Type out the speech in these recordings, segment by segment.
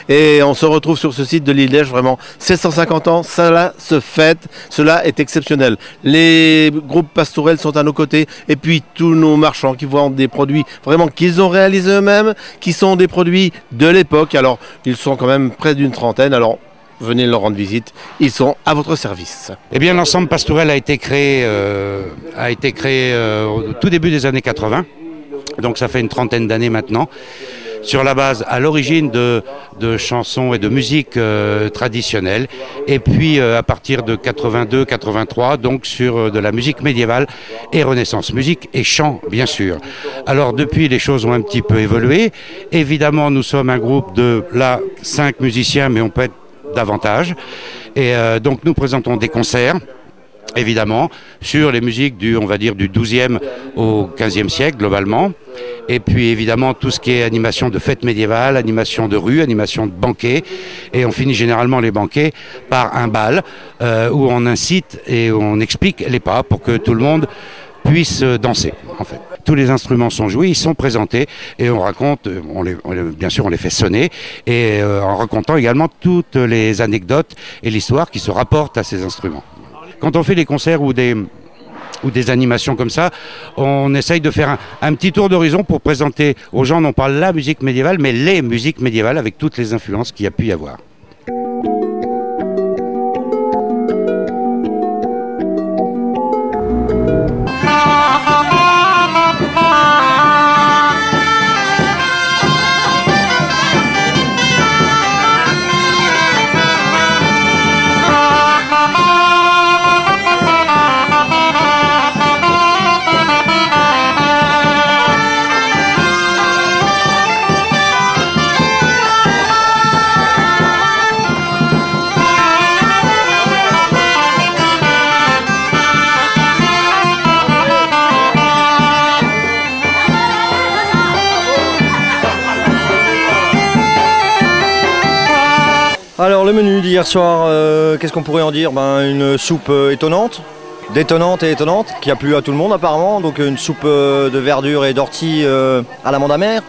Et on se retrouve sur ce site de l'île d'Elche, vraiment 750 ans, cela se fête, cela est exceptionnel. Les groupes pastourels sont à nos côtés et puis tous nos marchands qui vendent des produits vraiment qu'ils ont réalisés eux-mêmes, qui sont des produits de l'époque. Alors ils sont quand même près d'une trentaine, alors venez leur rendre visite, ils sont à votre service. Eh bien l'ensemble pastourel a été créé au tout début des années 80, donc ça fait une trentaine d'années maintenant, sur la base à l'origine de chansons et de musique traditionnelle, et puis à partir de 82-83, donc sur de la musique médiévale et renaissance, musique et chant bien sûr. Alors depuis les choses ont un petit peu évolué, évidemment nous sommes un groupe de 5 musiciens, mais on peut être davantage, et donc nous présentons des concerts, évidemment, sur les musiques on va dire du 12e au 15e siècle, globalement. Et puis, évidemment, tout ce qui est animation de fêtes médiévales, animation de rue, animation de banquets. Et on finit généralement les banquets par un bal où on incite et on explique les pas pour que tout le monde puisse danser, en fait. Tous les instruments sont joués, ils sont présentés et on raconte, bien sûr on les fait sonner, et en racontant également toutes les anecdotes et l'histoire qui se rapportent à ces instruments. Quand on fait des concerts ou des animations comme ça, on essaye de faire un petit tour d'horizon pour présenter aux gens non pas la musique médiévale, mais les musiques médiévales avec toutes les influences qu'il y a pu y avoir. Alors le menu d'hier soir, qu'est-ce qu'on pourrait en dire? Une soupe détonnante et étonnante, qui a plu à tout le monde apparemment. Donc une soupe de verdure et d'ortie à l'amande amère.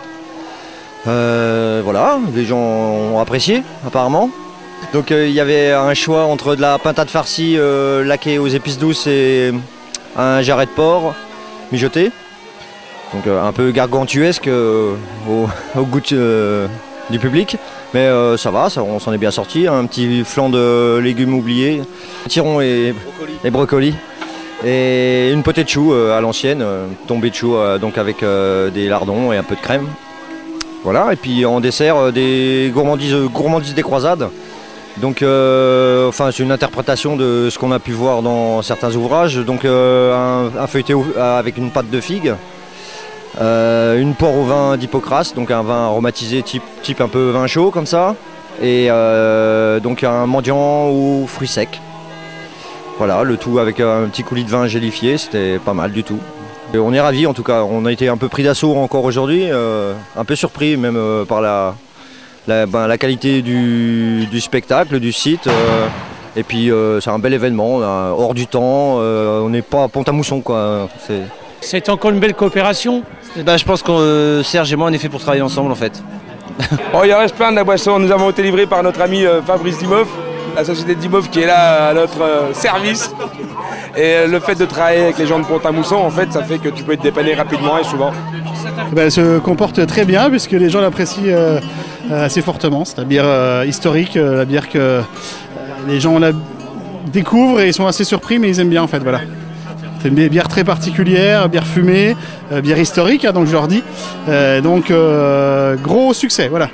Voilà, les gens ont apprécié apparemment. Donc il y avait un choix entre de la pintade farcie laquée aux épices douces et un jarret de porc mijoté. Donc un peu gargantuesque au goût du public. Mais ça va, on s'en est bien sorti. Un petit flan de légumes oubliés, tirons et brocolis. Et une potée de choux à l'ancienne, tombée de choux donc avec des lardons et un peu de crème. Voilà, et puis en dessert, des gourmandises des croisades. Donc c'est une interprétation de ce qu'on a pu voir dans certains ouvrages. Donc un feuilleté avec une pâte de figue. Une poire au vin d'Hippocrate, donc un vin aromatisé type un peu vin chaud comme ça, et donc un mendiant aux fruits secs. Voilà, le tout avec un petit coulis de vin gélifié, c'était pas mal du tout. Et on est ravis en tout cas, on a été un peu pris d'assaut encore aujourd'hui, un peu surpris même par la qualité du spectacle, du site. Et puis c'est un bel événement, hors du temps, on n'est pas à Pont-à-Mousson quoi. C'est encore une belle coopération. Je pense que Serge et moi on est fait pour travailler ensemble en fait. Oh, il en reste plein de la boisson, nous avons été livrés par notre ami Fabrice Dimov, la société Dimov qui est là à notre service. Et le fait de travailler avec les gens de Pont-à-Mousson, en fait, ça fait que tu peux être dépanné rapidement et souvent. Elle se comporte très bien puisque les gens l'apprécient assez fortement. C'est la bière historique, la bière que les gens la découvrent et ils sont assez surpris mais ils aiment bien en fait, voilà. C'est une bière très particulière, bière fumée, bière historique, donc je leur dis. Donc gros succès, voilà.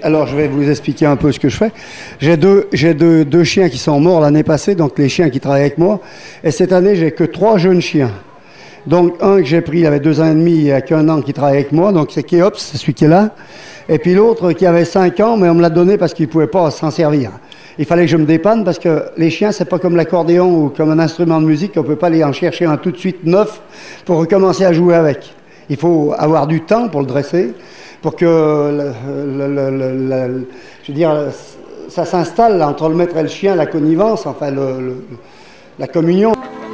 Alors je vais vous expliquer un peu ce que je fais. J'ai deux chiens qui sont morts l'année passée, donc les chiens qui travaillent avec moi. Et cette année, j'ai que 3 jeunes chiens. Donc un que j'ai pris, il avait 2 ans et demi, il n'y a qu'1 an qui travaille avec moi, donc c'est Kéops, c'est celui qui est là. Et puis l'autre qui avait 5 ans, mais on me l'a donné parce qu'il ne pouvait pas s'en servir. Il fallait que je me dépanne parce que les chiens, c'est pas comme l'accordéon ou comme un instrument de musique, on ne peut pas aller en chercher un tout de suite neuf pour recommencer à jouer avec. Il faut avoir du temps pour le dresser, pour que je veux dire, ça s'installe entre le maître et le chien, la connivence, enfin la communion.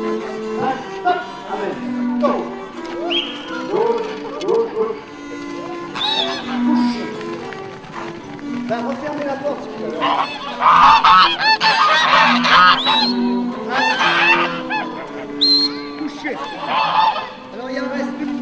Refermez la porte. Couché. Alors il y en reste plus.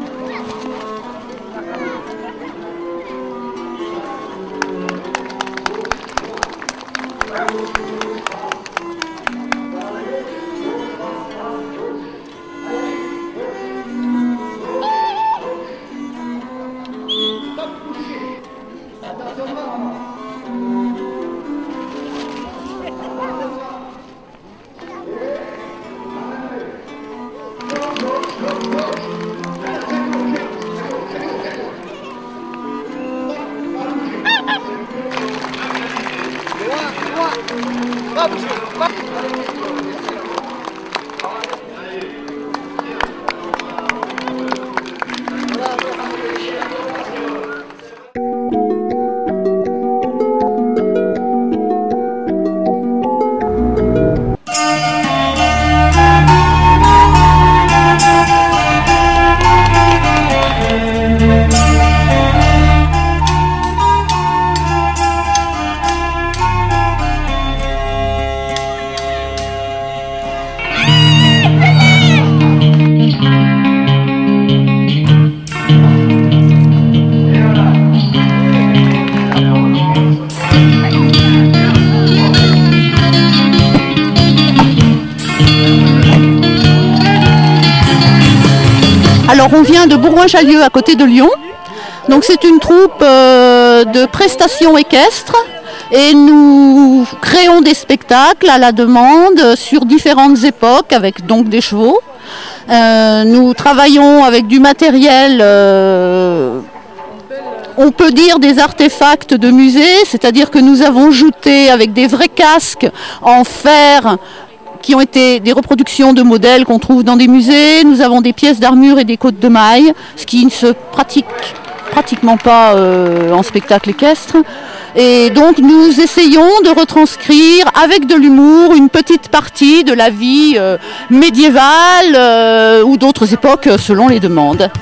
Alors on vient de Bourgoin-Jallieu à côté de Lyon, donc c'est une troupe de prestations équestres et nous créons des spectacles à la demande sur différentes époques avec donc des chevaux. Nous travaillons avec du matériel, on peut dire des artefacts de musée, c'est-à-dire que nous avons jouté avec des vrais casques en fer qui ont été des reproductions de modèles qu'on trouve dans des musées. Nous avons des pièces d'armure et des côtes de mailles, ce qui ne se pratique pratiquement pas en spectacle équestre. Et donc nous essayons de retranscrire avec de l'humour une petite partie de la vie médiévale ou d'autres époques selon les demandes.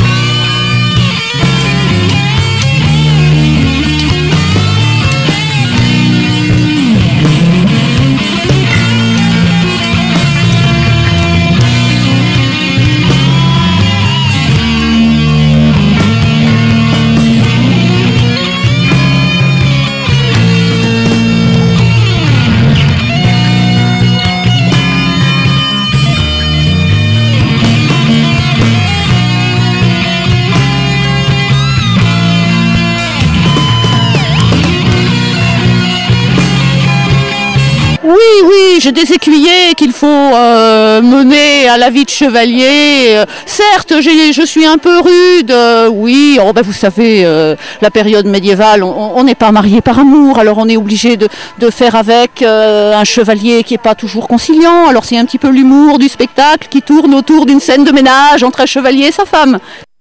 Oui, j'ai des écuyers qu'il faut mener à la vie de chevalier. Certes, je suis un peu rude, oui, oh, ben, vous savez, la période médiévale, on n'est pas marié par amour, alors on est obligé de faire avec un chevalier qui n'est pas toujours conciliant. Alors c'est un petit peu l'humour du spectacle qui tourne autour d'une scène de ménage entre un chevalier et sa femme.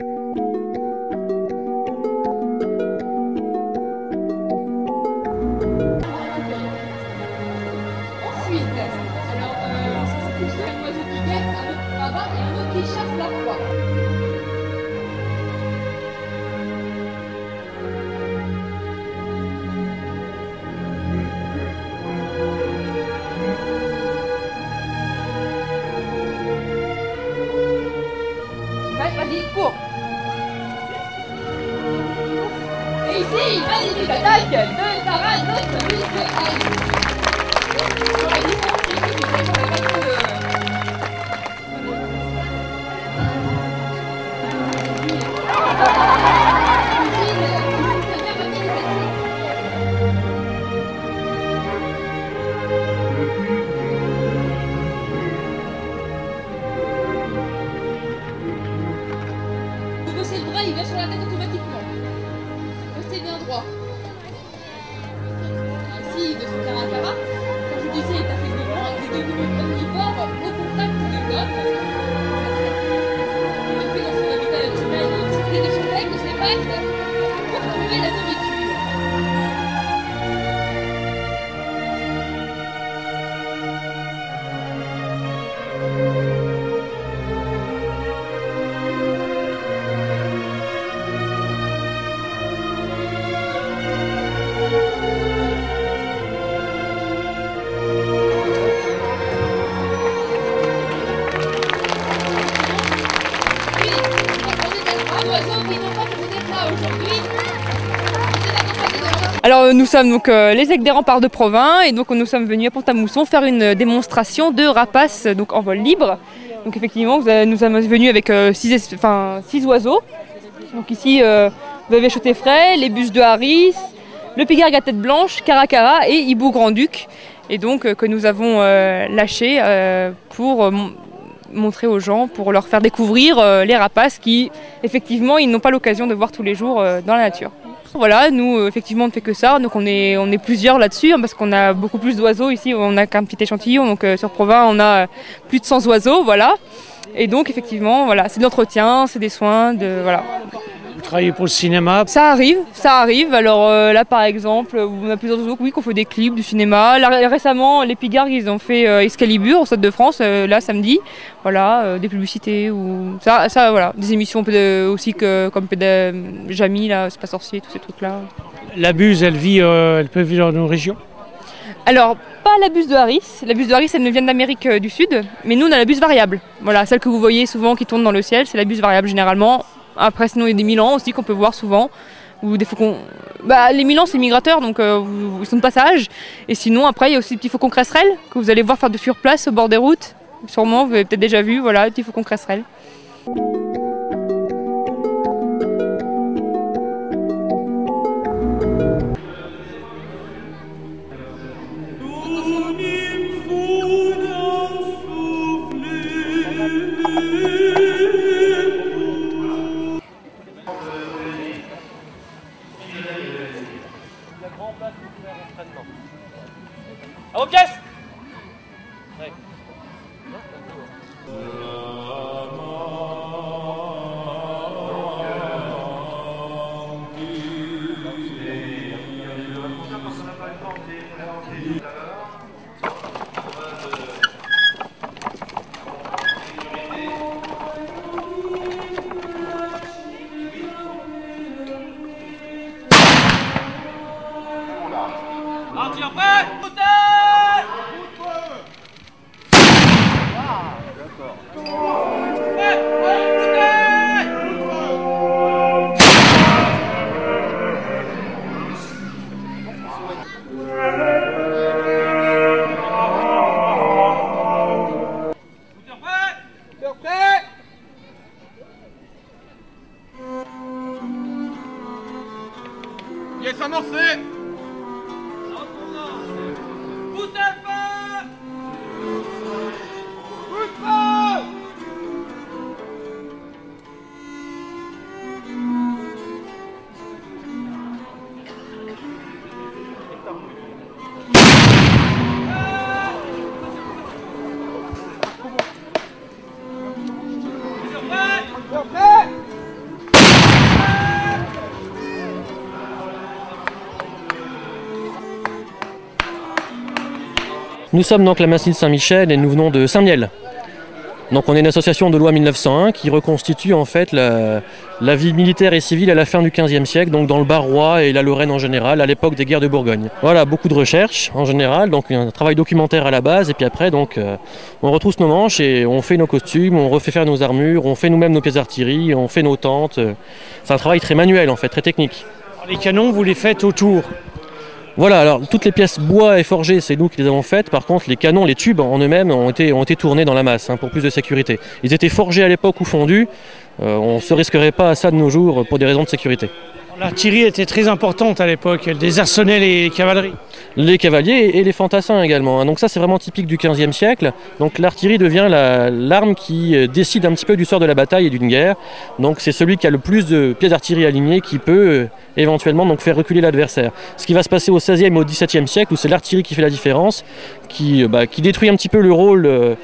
Vas-y, cours. Et ici, magnifique attaque de Taran, notre muscle. Depuis dans son habitat naturel, il soufflait de son bec, de ses pattes, pour trouver la nourriture. Alors nous sommes donc les Aigues des Remparts de Provins et donc nous sommes venus à Pont-à-Mousson faire une démonstration de rapaces donc en vol libre. Donc effectivement nous sommes venus avec 6 oiseaux. Donc ici vous avez Chauté-Fray, les bus de Harris, le pigargue à tête blanche, Caracara et hibou grand-duc. Et donc que nous avons lâché pour montrer aux gens, pour leur faire découvrir les rapaces qui effectivement ils n'ont pas l'occasion de voir tous les jours dans la nature. Voilà, nous effectivement on ne fait que ça, donc on est plusieurs là-dessus, parce qu'on a beaucoup plus d'oiseaux ici, on n'a qu'un petit échantillon, donc sur Provins on a plus de 100 oiseaux, voilà. Et donc effectivement, voilà, c'est de l'entretien, c'est des soins, voilà. Vous travaillez pour le cinéma? Ça arrive. Alors là par exemple, on a plusieurs oiseaux qu'on fait des clips du cinéma. Là, récemment, les Pigargues, ils ont fait Excalibur au Stade de France, là samedi. Voilà, des publicités ou ça voilà, des émissions aussi comme Jamy, là, C'est pas sorcier, tous ces trucs-là. La buse, elle peut vivre dans nos régions? Alors, pas la buse de Harris. La buse de Harris, elle ne vient d'Amérique du Sud, mais nous on a la buse variable. Voilà, celle que vous voyez souvent qui tourne dans le ciel, c'est la buse variable généralement. Après, sinon, il y a des milans aussi qu'on peut voir souvent. Ou des faucons. Les milans, c'est migrateurs, donc ils sont de passage. Et sinon, après, il y a aussi des petits faucons cresserelles que vous allez voir faire de surplace au bord des routes. Sûrement, vous avez peut-être déjà vu, voilà, les petits faucons cresserelles. À vos pièces! Ouais. Partir prêt! Yes, amorcé! Nous sommes donc la Masseline Saint-Michel et nous venons de Saint-Miel. Donc on est une association de loi 1901 qui reconstitue en fait la vie militaire et civile à la fin du XVe siècle, donc dans le Barrois et la Lorraine en général, à l'époque des guerres de Bourgogne. Voilà, beaucoup de recherches en général, donc un travail documentaire à la base, et puis après donc on retrousse nos manches et on fait nos costumes, on refait faire nos armures, on fait nous-mêmes nos pièces d'artillerie, on fait nos tentes. C'est un travail très manuel en fait, très technique. Les canons, vous les faites autour? Voilà, alors toutes les pièces bois et forgées, c'est nous qui les avons faites. Par contre, les canons, les tubes en eux-mêmes ont été tournés dans la masse pour plus de sécurité. Ils étaient forgés à l'époque ou fondus. On ne se risquerait pas à ça de nos jours pour des raisons de sécurité. L'artillerie était très importante à l'époque, elle désarçonnait les cavaleries. Les cavaliers et les fantassins également. Donc ça c'est vraiment typique du XVe siècle. Donc l'artillerie devient l'arme qui décide un petit peu du sort de la bataille et d'une guerre. Donc c'est celui qui a le plus de pièces d'artillerie alignées qui peut éventuellement donc faire reculer l'adversaire. Ce qui va se passer au XVIe et au XVIIe siècle où c'est l'artillerie qui fait la différence, qui détruit un petit peu le rôle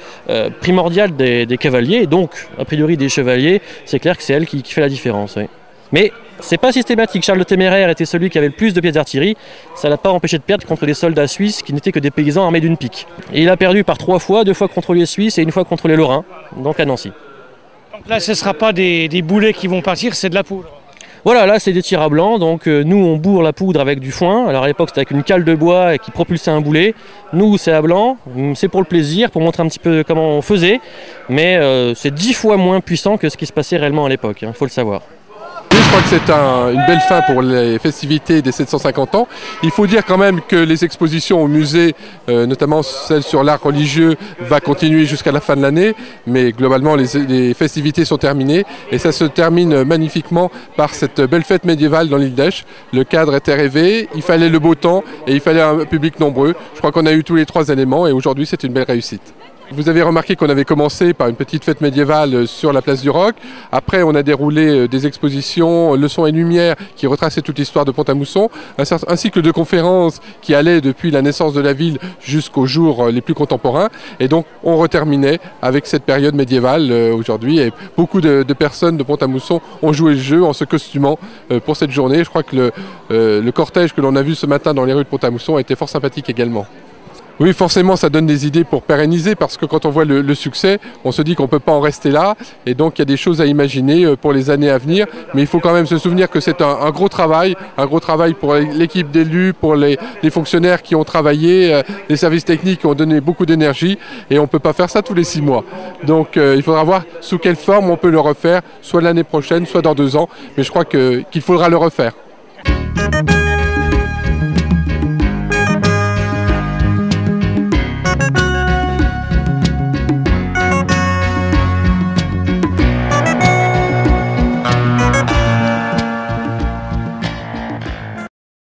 primordial des cavaliers et donc a priori des chevaliers. C'est clair que c'est elle qui fait la différence. Oui. Mais c'est pas systématique. Charles le Téméraire était celui qui avait le plus de pièces d'artillerie. Ça l'a pas empêché de perdre contre les soldats suisses qui n'étaient que des paysans armés d'une pique. Et il a perdu par 3 fois, 2 fois contre les Suisses et 1 fois contre les Lorrains, donc à Nancy. Donc là, ce ne sera pas des boulets qui vont partir, c'est de la poudre. Voilà, là c'est des tirs à blanc, donc nous on bourre la poudre avec du foin. Alors à l'époque c'était avec une cale de bois et qui propulsait un boulet. Nous c'est à blanc, c'est pour le plaisir, pour montrer un petit peu comment on faisait. Mais c'est 10 fois moins puissant que ce qui se passait réellement à l'époque, il faut le savoir. Je crois que c'est une belle fin pour les festivités des 750 ans. Il faut dire quand même que les expositions au musée, notamment celle sur l'art religieux, va continuer jusqu'à la fin de l'année. Mais globalement, les festivités sont terminées. Et ça se termine magnifiquement par cette belle fête médiévale dans l'île d'Esch. Le cadre était rêvé, il fallait le beau temps et il fallait un public nombreux. Je crois qu'on a eu tous les 3 éléments et aujourd'hui c'est une belle réussite. Vous avez remarqué qu'on avait commencé par une petite fête médiévale sur la place du Roc. Après, on a déroulé des expositions, le son et lumière qui retraçaient toute l'histoire de Pont-à-Mousson, un cycle de conférences qui allait depuis la naissance de la ville jusqu'aux jours les plus contemporains. Et donc, on reterminait avec cette période médiévale aujourd'hui. Et beaucoup de personnes de Pont-à-Mousson ont joué le jeu en se costumant pour cette journée. Je crois que le cortège que l'on a vu ce matin dans les rues de Pont-à-Mousson a été fort sympathique également. Oui, forcément, ça donne des idées pour pérenniser parce que quand on voit le succès, on se dit qu'on ne peut pas en rester là. Et donc, il y a des choses à imaginer pour les années à venir. Mais il faut quand même se souvenir que c'est un gros travail pour l'équipe d'élus, pour les fonctionnaires qui ont travaillé, les services techniques qui ont donné beaucoup d'énergie. Et on ne peut pas faire ça tous les 6 mois. Donc, il faudra voir sous quelle forme on peut le refaire, soit l'année prochaine, soit dans 2 ans. Mais je crois qu'il faudra le refaire.